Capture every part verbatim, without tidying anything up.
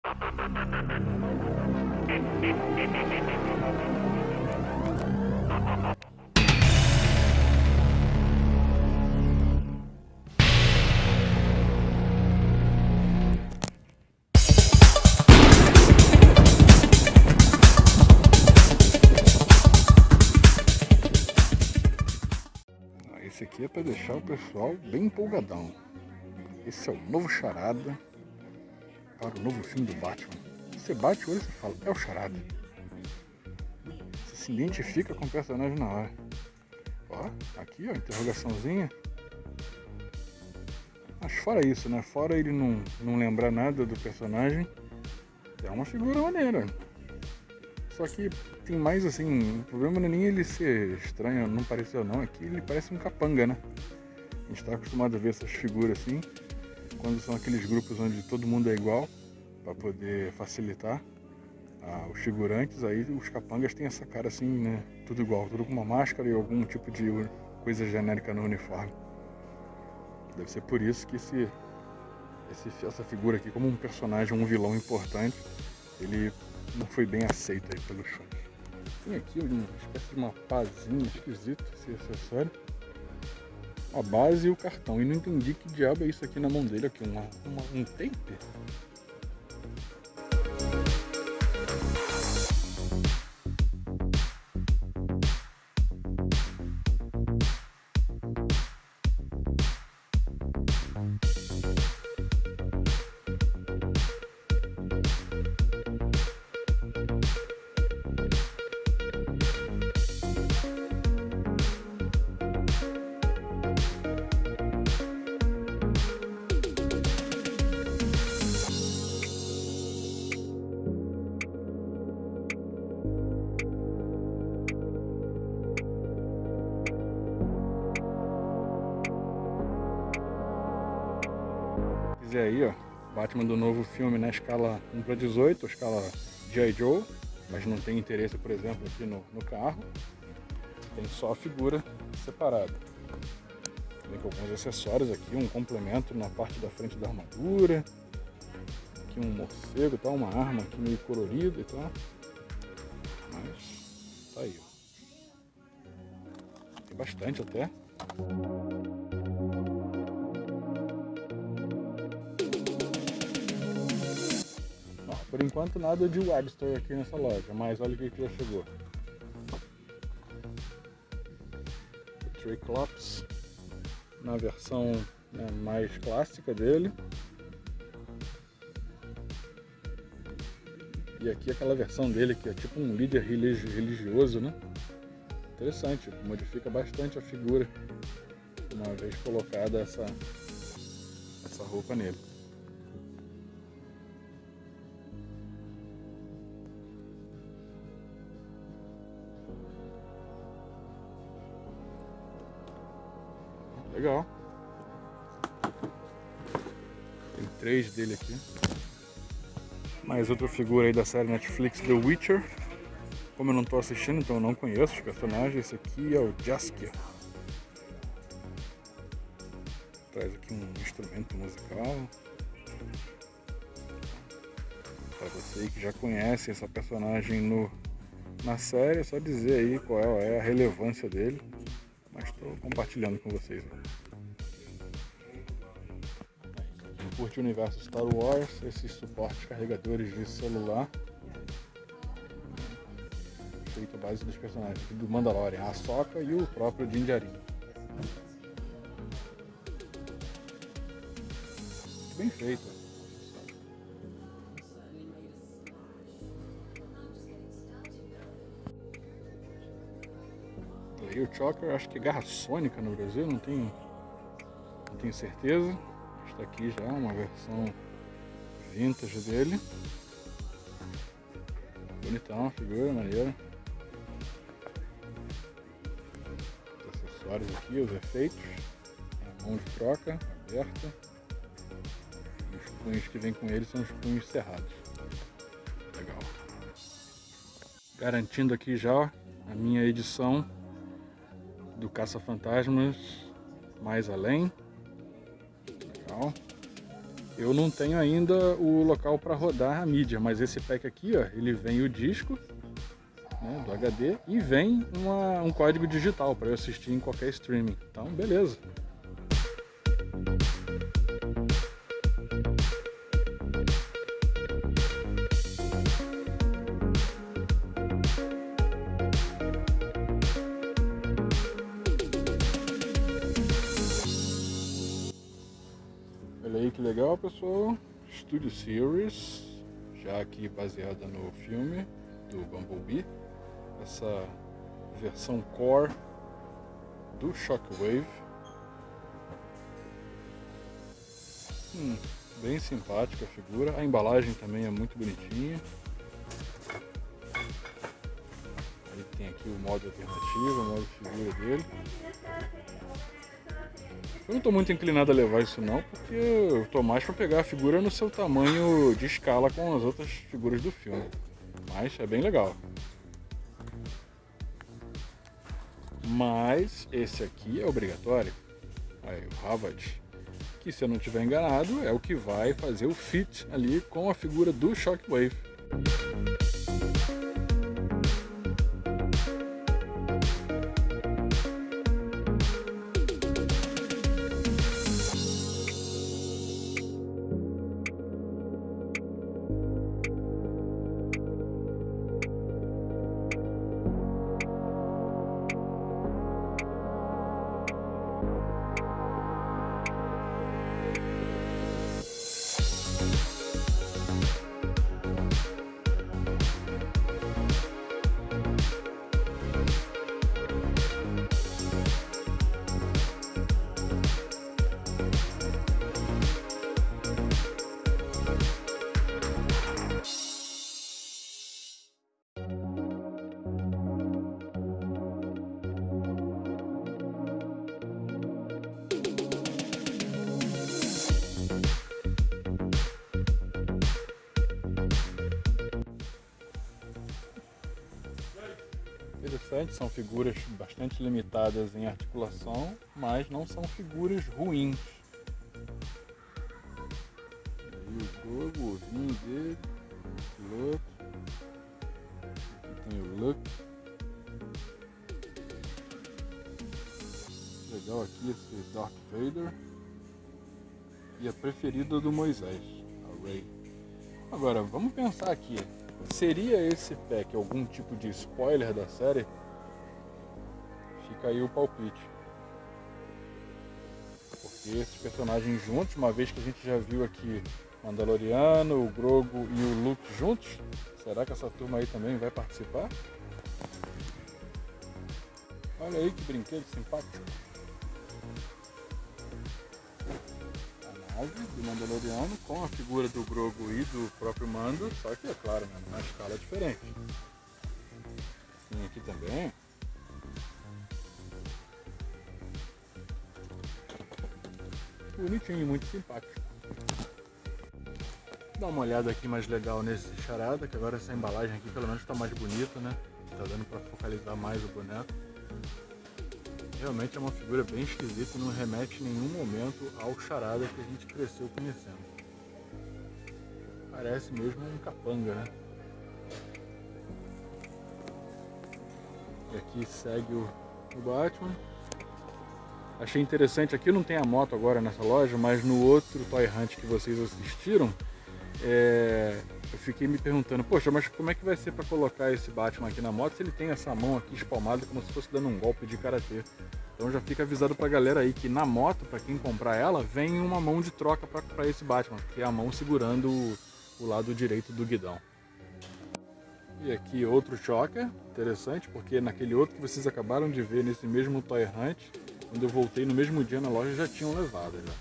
Esse aqui é para deixar o pessoal bem empolgadão. Esse é o novo Charada para o novo filme do Batman. Você bate o olho e você fala, é o Charada. Você se identifica com o personagem na hora. Ó, aqui ó, interrogaçãozinha. Mas fora isso, né? Fora ele não, não lembrar nada do personagem, é uma figura maneira. Só que tem mais assim, o problema não é nem ele ser estranho, não pareceu não, é que ele parece um capanga, né? A gente tá acostumado a ver essas figuras assim, quando são aqueles grupos onde todo mundo é igual, para poder facilitar ah, os figurantes, aí os capangas têm essa cara assim, né? Tudo igual, tudo com uma máscara e algum tipo de coisa genérica no uniforme. Deve ser por isso que esse, esse, essa figura aqui, como um personagem, um vilão importante, ele não foi bem aceito aí pelos fãs. Tem aqui uma espécie de uma pazinha esquisita, esse acessório. A base e o cartão. E não entendi que diabo é isso aqui na mão dele. Aqui, uma, uma, um tape? E aí, ó, Batman do novo filme na escala um para dezoito, a escala G I Joe, mas não tem interesse, por exemplo, aqui no, no carro. Tem só a figura separada. Vem com alguns acessórios aqui, um complemento na parte da frente da armadura. Aqui um morcego e tal, uma arma aqui meio colorida e tal. Mas tá aí, ó. Tem bastante até. Por enquanto nada de Webster aqui nessa loja, mas olha o que já chegou. O Triclops na versão, né, mais clássica dele. E aqui aquela versão dele que é tipo um líder religioso, né? Interessante, modifica bastante a figura uma vez colocada essa, essa roupa nele. Legal. Tem três dele aqui. Mais outra figura aí da série Netflix The Witcher. Como eu não estou assistindo, então eu não conheço os personagens. Esse aqui é o Jaskier. Traz aqui um instrumento musical. Para você aí que já conhece essa personagem no, na série, é só dizer aí qual é a relevância dele. Mas estou compartilhando com vocês. Quem curte o universo Star Wars, esses suportes carregadores de celular, feito a base dos personagens do Mandalorian, a Ahsoka e o próprio Din Djarin. Bem feito. E o Choker, acho que é garra sônica no Brasil, não tenho, não tenho certeza. Está aqui já uma versão vintage dele. Bonitão, figura maneira. Os acessórios aqui, os efeitos. A mão de troca aberta. Os punhos que vem com ele são os punhos cerrados. Legal. Garantindo aqui já a minha edição do Caça-Fantasmas Mais Além. Legal. Eu não tenho ainda o local para rodar a mídia, mas esse pack aqui, ó, ele vem o disco, né, do H D e vem uma, um código digital para eu assistir em qualquer streaming. Então, beleza. Olha aí que legal, pessoal. Studio Series, já aqui baseada no filme do Bumblebee. Essa versão Core do Shockwave. Hum, bem simpática a figura. A embalagem também é muito bonitinha. Aí tem aqui o modo alternativo, o modo figura dele. Eu não estou muito inclinado a levar isso não, porque eu estou mais para pegar a figura no seu tamanho de escala com as outras figuras do filme. Mas é bem legal. Mas esse aqui é obrigatório. Aí o Havard, que se eu não estiver enganado, é o que vai fazer o fit ali com a figura do Shockwave. Interessante, são figuras bastante limitadas em articulação, mas não são figuras ruins. Aí o Grogu, o ovinho dele, o outro. Aqui tem o Luke. Legal aqui esse Darth Vader. E a preferida do Moisés, a Rey. Agora, vamos pensar aqui. Seria esse pack algum tipo de spoiler da série? Fica aí o palpite. Porque esses personagens juntos, uma vez que a gente já viu aqui o Mandaloriano, o Grogu e o Luke juntos, será que essa turma aí também vai participar? Olha aí que brinquedo simpático. Do Mandaloriano com a figura do Grogu e do próprio Mando, só que é claro, né, na escala diferente. Tem aqui também. Bonitinho, muito simpático. Dá uma olhada aqui mais legal nesse charada, que agora essa embalagem aqui pelo menos está mais bonita, né? Tá dando para focalizar mais o boneco. Realmente é uma figura bem esquisita e não remete em nenhum momento ao charada que a gente cresceu conhecendo. Parece mesmo um capanga, né? E aqui segue o, o Batman. Achei interessante, aqui não tem a moto agora nessa loja, mas no outro Toy Hunt que vocês assistiram, é... eu fiquei me perguntando, poxa, mas como é que vai ser para colocar esse Batman aqui na moto se ele tem essa mão aqui espalmada como se fosse dando um golpe de karatê? Então já fica avisado pra galera aí que na moto, para quem comprar ela, vem uma mão de troca para esse Batman, que é a mão segurando o, o lado direito do guidão. E aqui outro Shocker, interessante, porque naquele outro que vocês acabaram de ver nesse mesmo Toy Hunt, quando eu voltei no mesmo dia na loja já tinham levado já.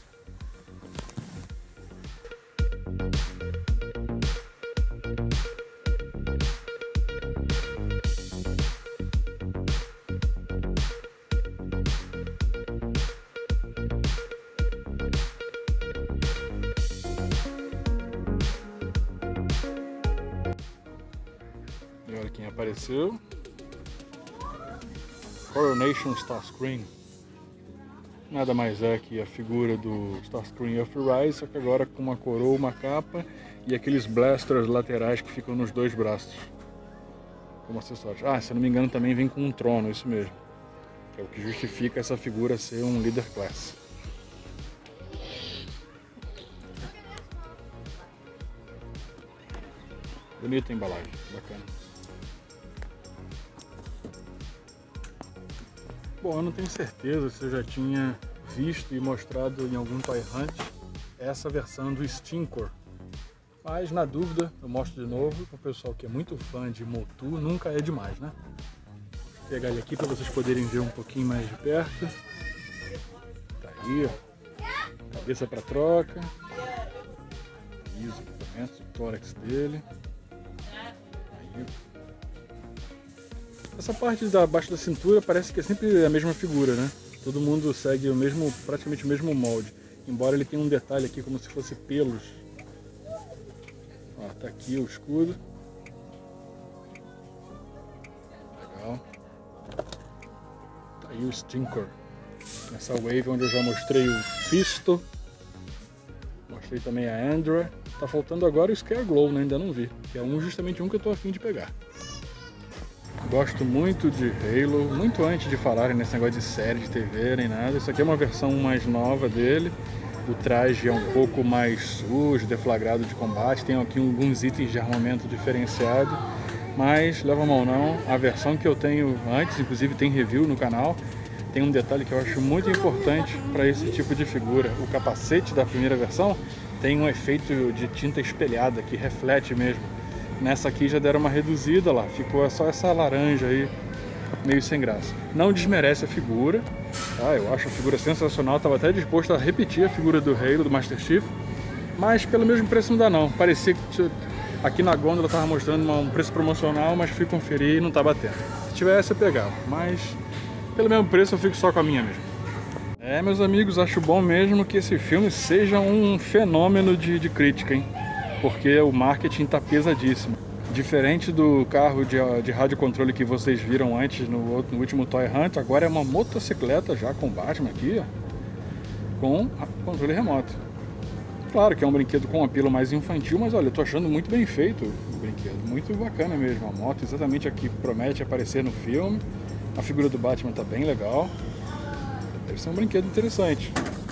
E olha quem apareceu. Coronation Starscream. Nada mais é que a figura do Starscream Earthrise, só que agora com uma coroa, uma capa e aqueles blasters laterais que ficam nos dois braços como acessórios. Ah, se eu não me engano também vem com um trono, isso mesmo, que é o que justifica essa figura ser um Leader Class. Bonita a embalagem, bacana. Bom, eu não tenho certeza se eu já tinha visto e mostrado em algum Toy Hunt essa versão do Stinkor, mas na dúvida eu mostro de novo para o pessoal que é muito fã de Motu, nunca é demais, né? Vou pegar ele aqui para vocês poderem ver um pouquinho mais de perto. Tá aí, ó. Cabeça para troca. Aí os equipamentos, o tórax dele. Aí. Essa parte da abaixo da cintura parece que é sempre a mesma figura, né? Todo mundo segue o mesmo, praticamente o mesmo molde, embora ele tenha um detalhe aqui como se fosse pelos. Ó, tá aqui o escudo. Legal. Tá aí o Stinkor. Nessa wave onde eu já mostrei o Fisto. Mostrei também a Andra. Tá faltando agora o Scareglow, né? Ainda não vi. Que é um, justamente um que eu tô a fim de pegar. Gosto muito de Halo, muito antes de falarem nesse negócio de série de T V nem nada. Isso aqui é uma versão mais nova dele. O traje é um pouco mais sujo, deflagrado de combate. Tem aqui alguns itens de armamento diferenciado. Mas, leva a mão não, a versão que eu tenho antes, inclusive tem review no canal, tem um detalhe que eu acho muito importante para esse tipo de figura. O capacete da primeira versão tem um efeito de tinta espelhada, que reflete mesmo. Nessa aqui já deram uma reduzida lá, ficou só essa laranja aí, meio sem graça. Não desmerece a figura, tá? Eu acho a figura sensacional, estava até disposto a repetir a figura do Halo, do Master Chief, mas pelo mesmo preço não dá não. Parecia que aqui na gôndola estava mostrando um preço promocional, mas fui conferir e não está batendo. Se tivesse eu pegava, mas pelo mesmo preço eu fico só com a minha mesmo. É, meus amigos, acho bom mesmo que esse filme seja um fenômeno de, de crítica, hein? Porque o marketing está pesadíssimo. Diferente do carro de, de radiocontrole que vocês viram antes no, outro, no último Toy Hunt, agora é uma motocicleta já com Batman aqui, ó, com controle remoto. Claro que é um brinquedo com um apelo mais infantil, mas olha, eu tô achando muito bem feito o brinquedo, muito bacana mesmo. A moto exatamente aqui promete aparecer no filme, a figura do Batman tá bem legal, deve ser um brinquedo interessante.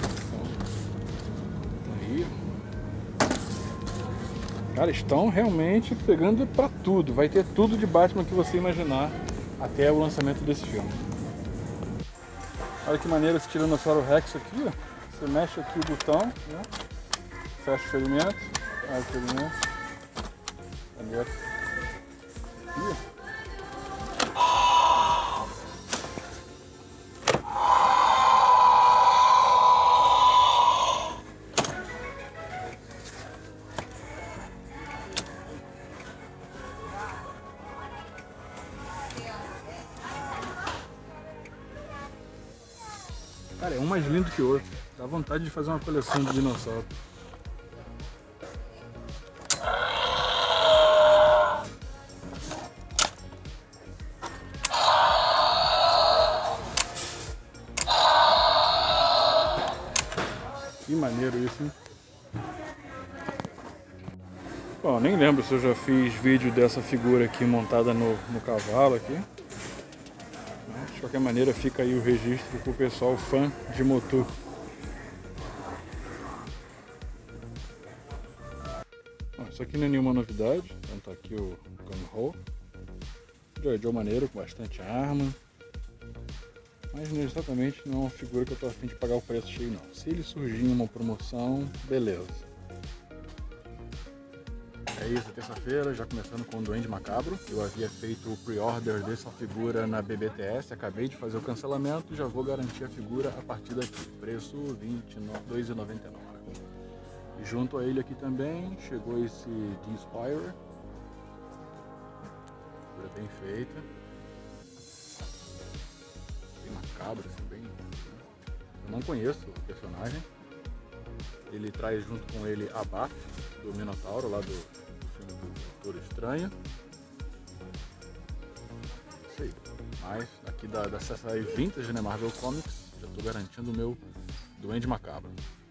Cara, estão realmente pegando pra tudo. Vai ter tudo de Batman que você imaginar até o lançamento desse filme. Olha que maneiro esse Tiranossauro Rex aqui, ó. Você mexe aqui o botão, né? Fecha o ferimento, abre o ferimento. Maneiro. Aqui, ó. Cara, é um mais lindo que o outro. Dá vontade de fazer uma coleção de dinossauro. Que maneiro isso, hein? Bom, nem lembro se eu já fiz vídeo dessa figura aqui montada no, no cavalo aqui. De qualquer maneira, fica aí o registro para o pessoal fã de Motu. Bom, isso aqui não é nenhuma novidade, então tá aqui o Gun-Ho. Joe Joe maneiro, com bastante arma. Mas exatamente não é uma figura que eu tô a fim de pagar o preço cheio não. Se ele surgir em uma promoção, beleza. É isso, terça-feira, já começando com o Duende Macabro. Eu havia feito o pre-order dessa figura na B B T S, acabei de fazer o cancelamento e já vou garantir a figura a partir daqui. Preço vinte e dois reais e noventa e nove centavos. E junto a ele aqui também chegou esse D-Spire. Figura bem feita. Bem macabro, assim, bem... Eu não conheço o personagem. Ele traz junto com ele a Baf, do Minotauro, lá do, do filme do Doutor Estranho. Isso aí. Mas aqui da, da série Vintage, né, Marvel Comics, já tô garantindo o meu Duende Macabro.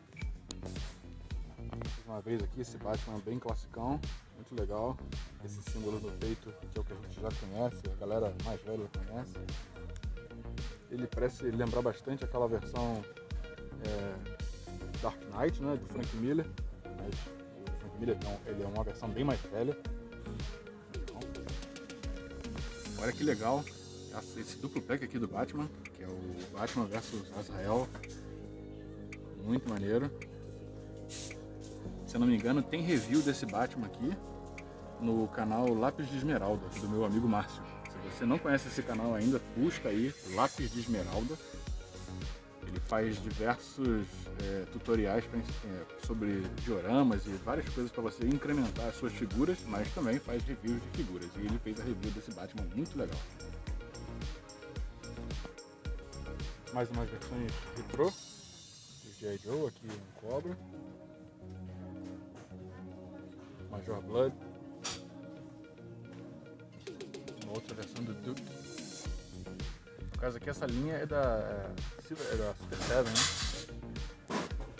Mais uma vez aqui, esse Batman bem classicão, muito legal. Esse símbolo no peito, que é o que a gente já conhece, a galera mais velha conhece. Ele parece lembrar bastante aquela versão é, Dark Knight, né, do Frank Miller, mas o Frank Miller ele é uma versão bem mais velha. Então, olha que legal esse duplo pack aqui do Batman, que é o Batman versus Azrael, muito maneiro. Se eu não me engano, tem review desse Batman aqui no canal Lápis de Esmeralda, do meu amigo Márcio. Se você não conhece esse canal ainda, busca aí Lápis de Esmeralda. Ele faz diversos é, tutoriais pra, é, sobre dioramas e várias coisas para você incrementar as suas figuras, mas também faz reviews de figuras. E ele fez a review desse Batman muito legal. Mais umas versões retrô do G I Joe, aqui um Cobra, Major Blood, uma outra versão do Duke. No caso aqui, essa linha é da, é da Super Seven, né?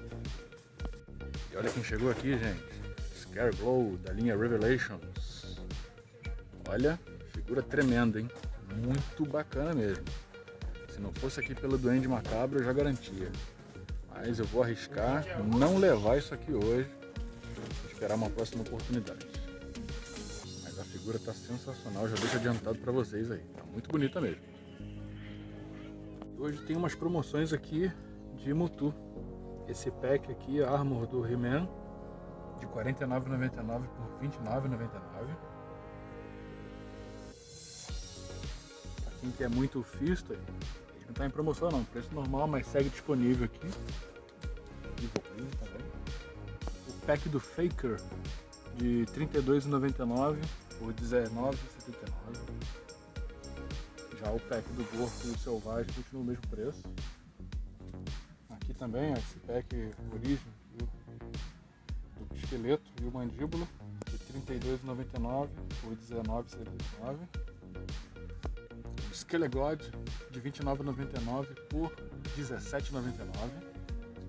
E olha quem chegou aqui, gente. Scareglow, da linha Revelations. Olha, figura tremenda, hein? Muito bacana mesmo. Se não fosse aqui pelo Duende Macabro, eu já garantia. Mas eu vou arriscar não levar isso aqui hoje. Vou esperar uma próxima oportunidade. Mas a figura tá sensacional, já deixo adiantado para vocês aí. Tá muito bonita mesmo. Hoje tem umas promoções aqui de Mutu. Esse pack aqui, Armor do He-Man, de quarenta e nove reais e noventa e nove centavos por vinte e nove reais e noventa e nove centavos. Pra quem quer muito o Fisto, ele não está em promoção não, preço normal, mas segue disponível aqui. O pack do Faker, de trinta e dois reais e noventa e nove centavos por dezenove reais e setenta e nove centavos. Já o pack do Gorko e o Selvagem continua o mesmo preço. Aqui também, ó, esse pack Origem do, do Esqueleto e o Mandíbula, de trinta e dois reais e noventa e nove centavos por dezenove reais e setenta e nove centavos. O Skelegod, de vinte e nove reais e noventa e nove centavos por dezessete reais e noventa e nove centavos.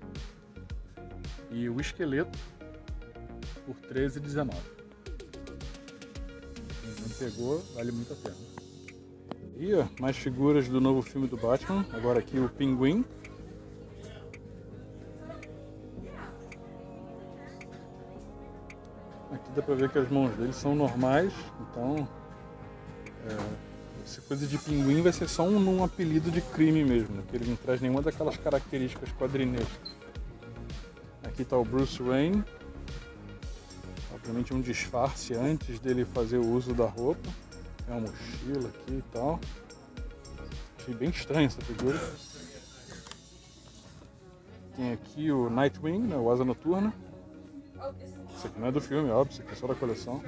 E o Esqueleto por treze reais e dezenove centavos. Quem não pegou, vale muito a pena. E ó, mais figuras do novo filme do Batman. Agora aqui o Pinguim. Aqui dá pra ver que as mãos dele são normais, então é, essa coisa de pinguim vai ser só um, um apelido de crime mesmo, que ele não traz nenhuma daquelas características quadrinescas. Aqui está o Bruce Wayne, obviamente um disfarce antes dele fazer o uso da roupa. Tem uma mochila aqui e tal. Achei bem estranho essa figura. Tem aqui o Nightwing, né, o Asa Noturna. Isso aqui não é do filme, óbvio, isso aqui é só da coleção.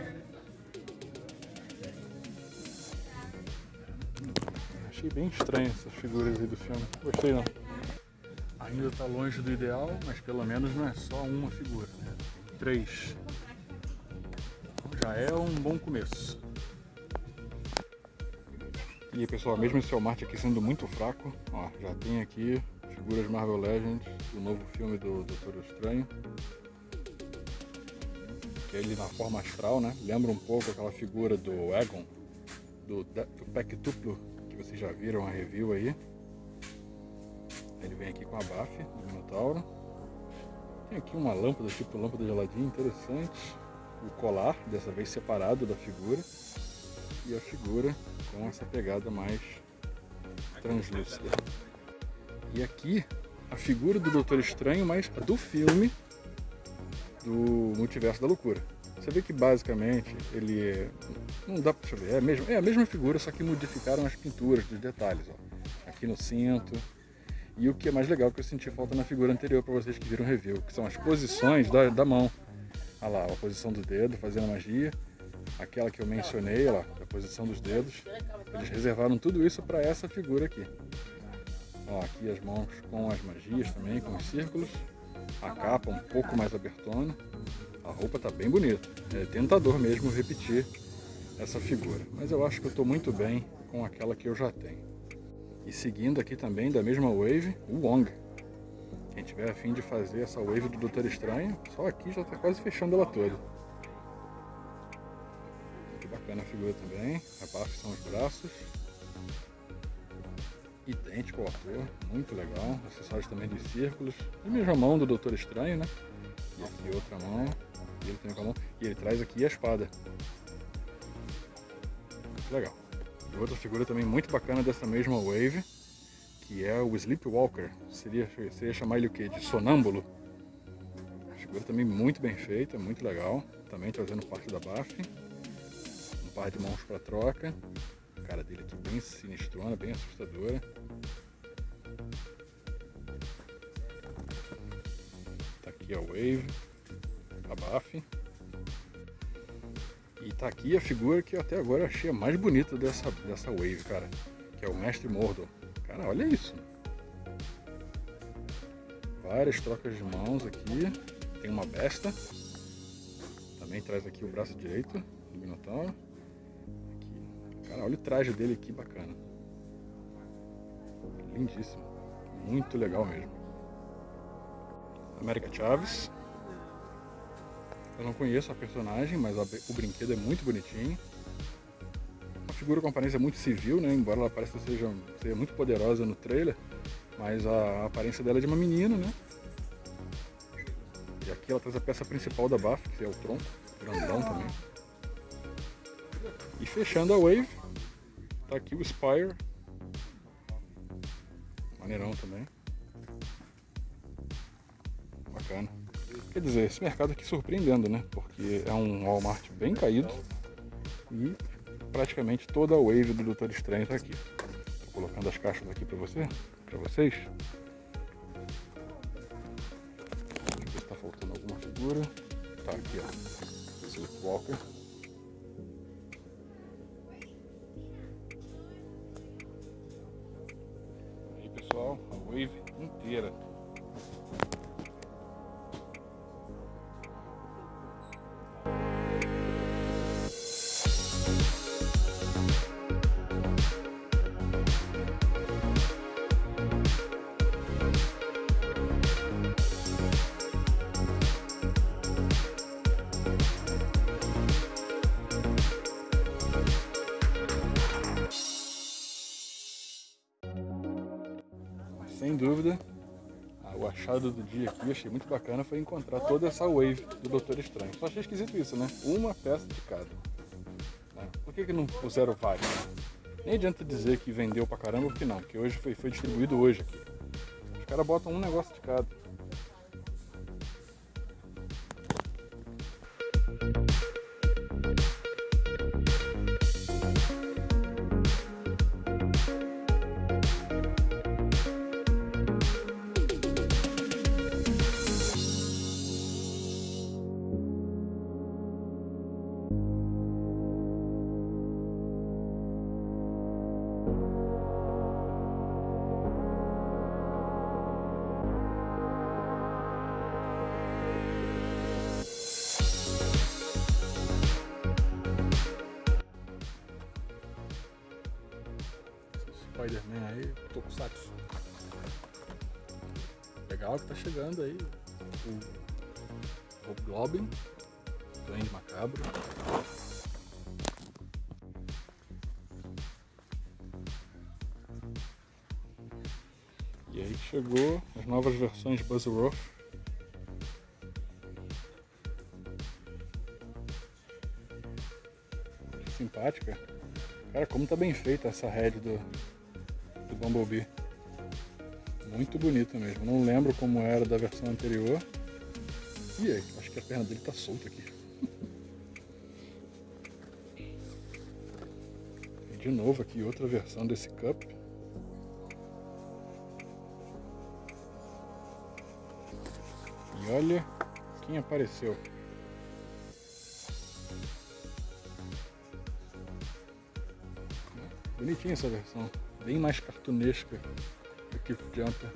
Achei bem estranho essas figuras aí do filme. Gostei não. Ainda está longe do ideal, mas pelo menos não é só uma figura, né? Tem três. Então já é um bom começo. E aí, pessoal, mesmo esse Walmart aqui sendo muito fraco, ó, já tem aqui figuras Marvel Legends do novo filme do Doutor Estranho. Que é ele na forma astral, né? Lembra um pouco aquela figura do Egon, do, do pack duplo, que vocês já viram a review aí. Ele vem aqui com a Buffy do Minotauro. Tem aqui uma lâmpada, tipo lâmpada de Aladdin, interessante. O colar, dessa vez separado da figura. E a figura com essa pegada mais translúcida. E aqui a figura do Doutor Estranho, mas a do filme do Multiverso da Loucura. Você vê que basicamente ele é, não dá pra ver, é a mesma, é a mesma figura, só que modificaram as pinturas dos detalhes, ó. Aqui no cinto. E o que é mais legal que eu senti falta na figura anterior para vocês que viram o review, que são as posições da, da mão. Olha lá, a posição do dedo fazendo magia. Aquela que eu mencionei, olha lá, a posição dos dedos. Eles reservaram tudo isso para essa figura aqui. Ó, aqui as mãos com as magias também, com os círculos. A capa um pouco mais abertona. A roupa tá bem bonita. É tentador mesmo repetir essa figura. Mas eu acho que eu estou muito bem com aquela que eu já tenho. E seguindo aqui também da mesma wave, o Wong. Quem tiver a fim de fazer essa wave do Doutor Estranho, só aqui já está quase fechando ela toda. Que bacana a figura também. A parte são os braços. Idêntico ao ator, muito legal. Acessórios também dos círculos. A mesma mão do Doutor Estranho, né? E aqui outra mão. E ele tem com a mão. E ele traz aqui a espada. Muito legal. E outra figura também muito bacana dessa mesma wave, que é o Sleepwalker. Seria, seria chamar ele o quê? De sonâmbulo. Figura também muito bem feita, muito legal. Também trazendo parte da buff. Um par de mãos para troca. A cara dele aqui bem sinistrona, bem assustadora. Tá aqui a wave, a buff. E tá aqui a figura que eu até agora achei a mais bonita dessa, dessa wave, cara. Que é o Mestre Mordo. Cara, olha isso. Várias trocas de mãos aqui. Tem uma besta. Também traz aqui o braço direito do Minotauro. Aqui. Cara, olha o traje dele aqui, bacana. Lindíssimo. Muito legal mesmo. América Chaves. Eu não conheço a personagem, mas a, o brinquedo é muito bonitinho. Uma figura com aparência muito civil, né? Embora ela pareça seja, seja muito poderosa no trailer, mas a aparência dela é de uma menina, né? E aqui ela traz a peça principal da buff, que é o tronco, grandão também. E fechando a wave, tá aqui o Spire. Maneirão também. Bacana. Quer dizer, esse mercado aqui surpreendendo, né? Porque é um Walmart bem caído e praticamente toda a wave do Doutor Estranho tá aqui. Tô colocando as caixas aqui para você, para vocês. Deixa eu ver se tá faltando alguma figura. Tá aqui, ó. Sleepwalker. Aí, pessoal, a wave inteira. Sem dúvida, o achado do dia aqui, achei muito bacana, foi encontrar toda essa wave do Doutor Estranho. Só achei esquisito isso, né? Uma peça de cada. Por que que não puseram vários? Nem adianta dizer que vendeu pra caramba, porque não, porque hoje foi, foi distribuído hoje aqui. Os caras botam um negócio de cada. Spider-Man aí, Tokusatsu. Legal que tá chegando aí o Hobgoblin, Duende Macabro. E aí chegou as novas versões de Buzz-Ruff. Que simpática. Cara, como tá bem feita essa head do, do Bumblebee. Muito bonita mesmo. Não lembro como era da versão anterior. E aí, acho que a perna dele tá solta aqui. E de novo aqui outra versão desse Cup. E olha quem apareceu. Bonitinha essa versão, bem mais cartunesca do que o Jumper.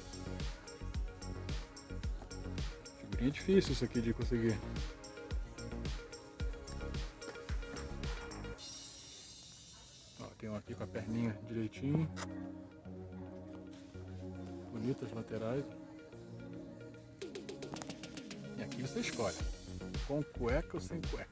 Figurinha difícil isso aqui de conseguir. Ó, tem um aqui com a perninha direitinho. bonitas laterais. E aqui você escolhe, com cueca ou sem cueca.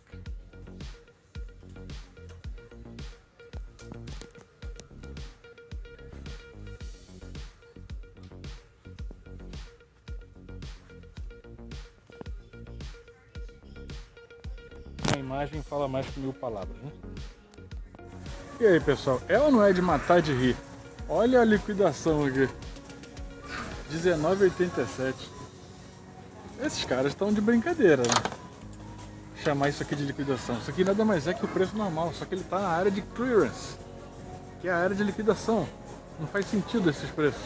A imagem fala mais que mil palavras, né? E aí, pessoal, é ou não é de matar de rir? Olha a liquidação aqui, dezenove reais e oitenta e sete centavos. Esses caras estão de brincadeira, né? Chamar isso aqui de liquidação. Isso aqui nada mais é que o preço normal, só que ele está na área de clearance, que é a área de liquidação. Não faz sentido esses preços.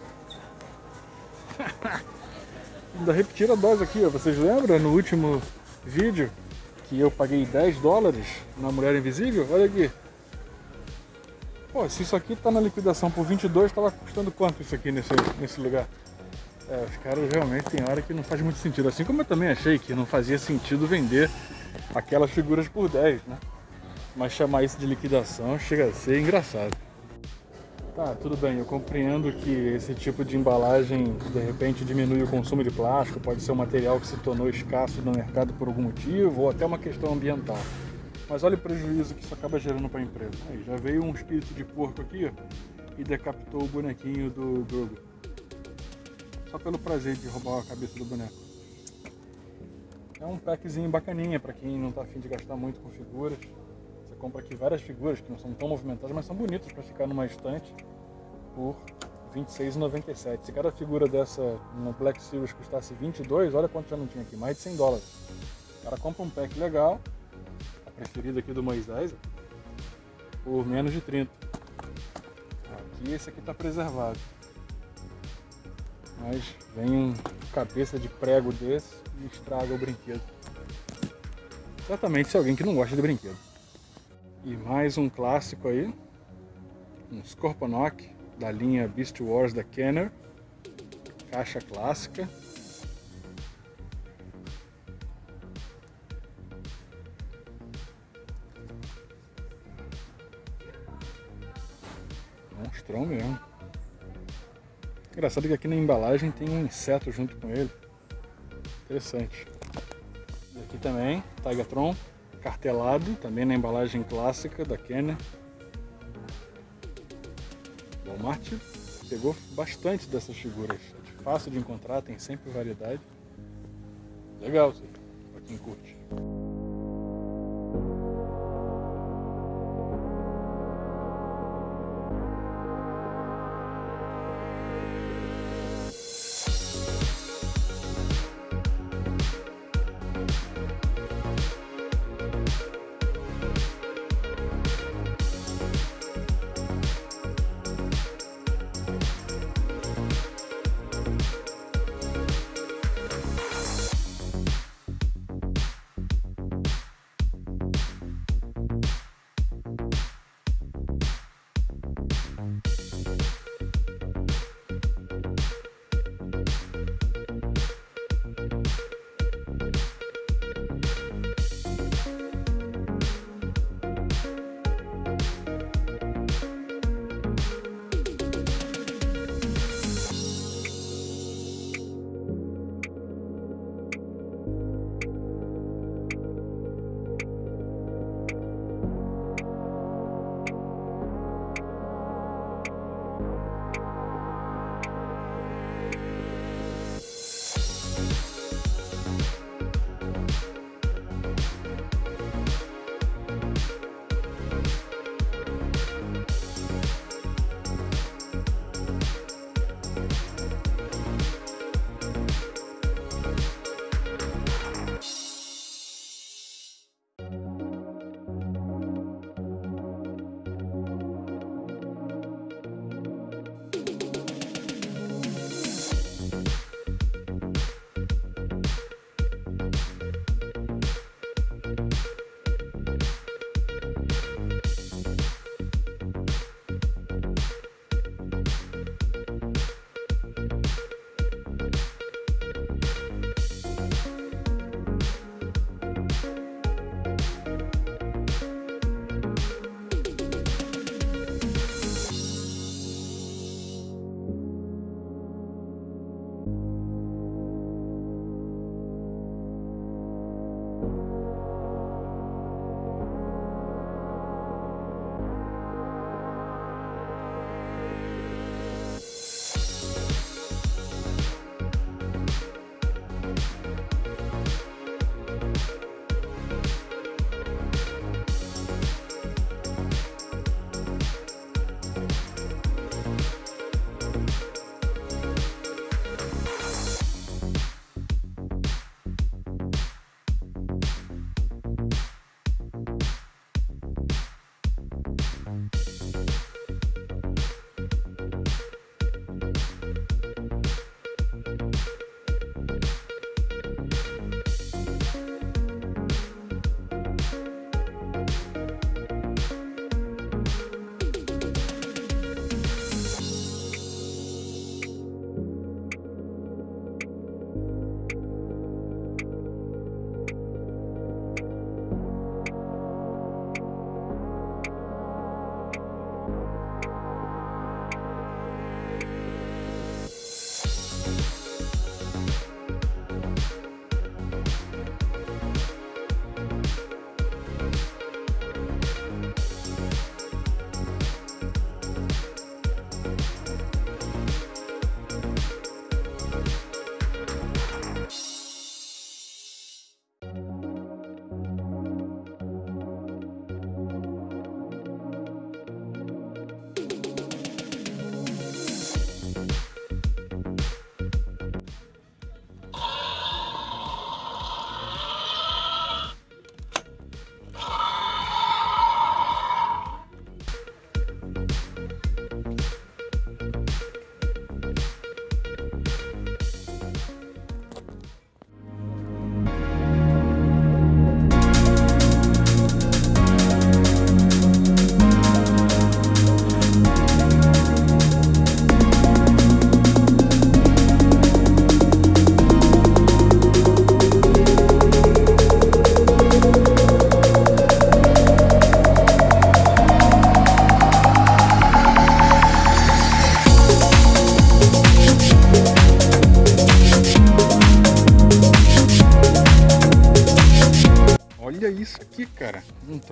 Ainda repetir a dose aqui, ó. Vocês lembram no último vídeo que eu paguei dez dólares na Mulher Invisível? Olha aqui. Pô, se isso aqui tá na liquidação por vinte e dois, tava custando quanto isso aqui nesse, nesse lugar? É, os caras realmente tem hora que não faz muito sentido. Assim como eu também achei que não fazia sentido vender aquelas figuras por dez, né? Mas chamar isso de liquidação chega a ser engraçado. Tá, tudo bem, eu compreendo que esse tipo de embalagem de repente diminui o consumo de plástico, pode ser um material que se tornou escasso no mercado por algum motivo, ou até uma questão ambiental. Mas olha o prejuízo que isso acaba gerando para a empresa. Aí, já veio um espírito de porco aqui, ó, e decapitou o bonequinho do Grogu. Só pelo prazer de roubar a cabeça do boneco. É um packzinho bacaninha para quem não está afim de gastar muito com figuras. Você compra aqui várias figuras que não são tão movimentadas, mas são bonitas para ficar numa estante por vinte e seis reais e noventa e sete centavos. Se cada figura dessa no Black Series custasse vinte e dois, olha quanto já não tinha aqui, mais de cem dólares. O cara compra um pack legal, a preferida aqui do Moisés, por menos de trinta. Aqui esse aqui está preservado. Mas vem um cabeça de prego desse e estraga o brinquedo. Certamente se alguém que não gosta de brinquedo. E mais um clássico aí, um Scorponok da linha Beast Wars da Kenner, caixa clássica. Monstrão mesmo. Engraçado que aqui na embalagem tem um inseto junto com ele. Interessante. E aqui também, Tigatron, cartelado, também na embalagem clássica da Kenner. Walmart pegou bastante dessas figuras. É fácil de encontrar, tem sempre variedade. Legal, pra quem curte.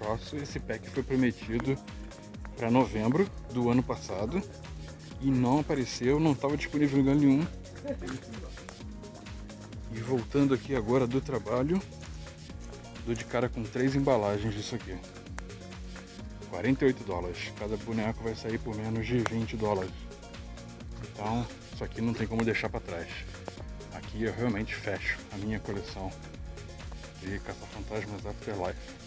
negócio, esse pack foi prometido para novembro do ano passado e não apareceu, não estava disponível em lugar nenhum. E voltando aqui agora do trabalho, dou de cara com três embalagens disso aqui. quarenta e oito dólares. Cada boneco vai sair por menos de vinte dólares. Então, isso aqui não tem como deixar para trás. Aqui eu realmente fecho a minha coleção de Caça-Fantasmas Afterlife.